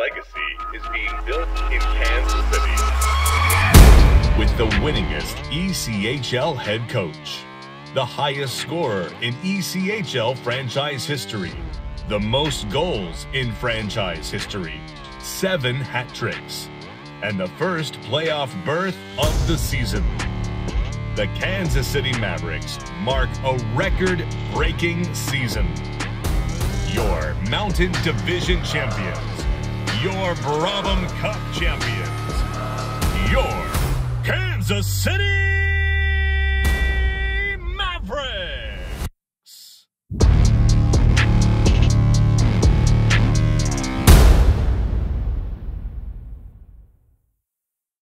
legacy is being built in Kansas City. With the winningest ECHL head coach, the highest scorer in ECHL franchise history, the most goals in franchise history, 7 hat tricks, and the first playoff berth of the season. The Kansas City Mavericks mark a record-breaking season. Your Mountain Division champions, your Brabham Cup champions, your Kansas City